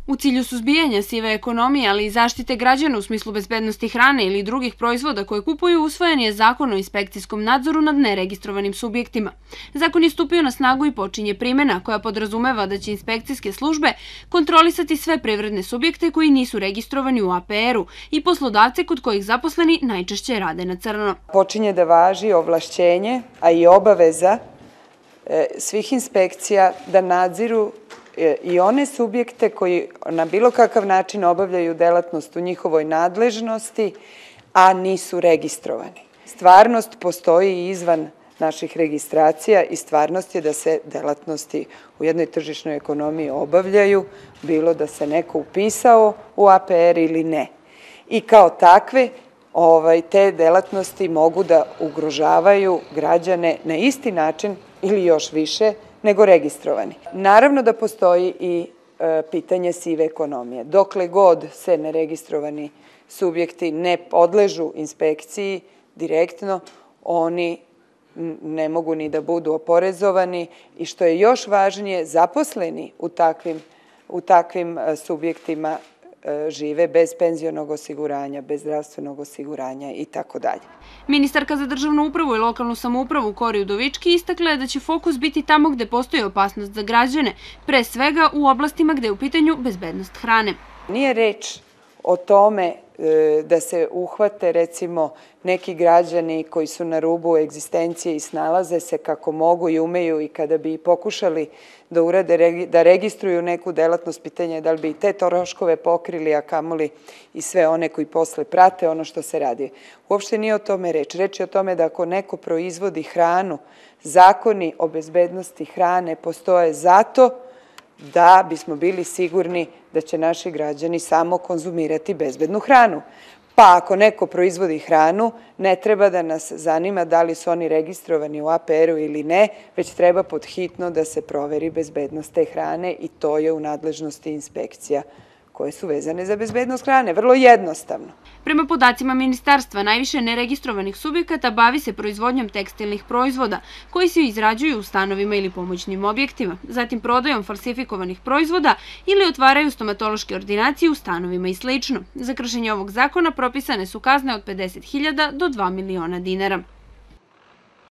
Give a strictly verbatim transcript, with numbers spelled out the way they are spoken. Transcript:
U cilju suzbijanja sive ekonomije, ali i zaštite građana u smislu bezbednosti hrane ili drugih proizvoda koje kupuju, usvojen je Zakon o inspekcijskom nadzoru nad neregistrovanim subjektima. Zakon je stupio na snagu i počinje primena, koja podrazumeva da će inspekcijske službe kontrolisati sve privredne subjekte koji nisu registrovani u A P R-u i poslodavce kod kojih zaposleni najčešće rade na crno. Počinje da važi ovlašćenje, a i obaveza svih inspekcija da nadziru i one subjekte koji na bilo kakav način obavljaju delatnost u njihovoj nadležnosti, a nisu registrovani. Stvarnost postoji i izvan naših registracija i stvarnost je da se delatnosti u jednoj tržišnoj ekonomiji obavljaju, bilo da se neko upisao u A P R ili ne. I kao takve, te delatnosti mogu da ugrožavaju građane na isti način ili još više nego registrovani. Naravno da postoji i pitanje sive ekonomije. Dokle god se neregistrovani subjekti ne podležu inspekciji direktno, oni ne mogu ni da budu oporezovani i što je još važnije, zaposleni u takvim subjektima žive bez penzionog osiguranja, bez zdravstvenog osiguranja i tako dalje. Ministarka za državnu upravu i lokalnu samoupravu Kori Udovički istakla je da će fokus biti tamo gde postoji opasnost za građane, pre svega u oblastima gde je u pitanju bezbednost hrane. Nije reč o tome da se uhvate recimo neki građani koji su na rubu egzistencije i snalaze se kako mogu i umeju i kada bi pokušali da urade, da registruju neku delatnost, pitanje je da li bi i te troškove pokrili, a kamoli i sve one koji posle prate ono što se radi. Uopšte nije o tome reč. Reč je o tome da ako neko proizvodi hranu, zakoni o bezbednosti hrane postoje zato da bismo bili sigurni da će naši građani samo konzumirati bezbednu hranu. Pa ako neko proizvodi hranu, ne treba da nas zanima da li su oni registrovani u A P R-u ili ne, već treba podhitno da se proveri bezbednost te hrane i to je u nadležnosti inspekcija koje su vezane za bezbednost hrane. Vrlo jednostavno. Prema podacima ministarstva, najviše neregistrovanih subjekata bavi se proizvodnjom tekstilnih proizvoda koji se izrađuju u stanovima ili pomoćnim objektima, zatim prodajom falsifikovanih proizvoda ili otvaraju stomatološke ordinacije u stanovima i slično. Za kršenje ovog zakona propisane su kazne od pedeset hiljada do dva miliona dinara.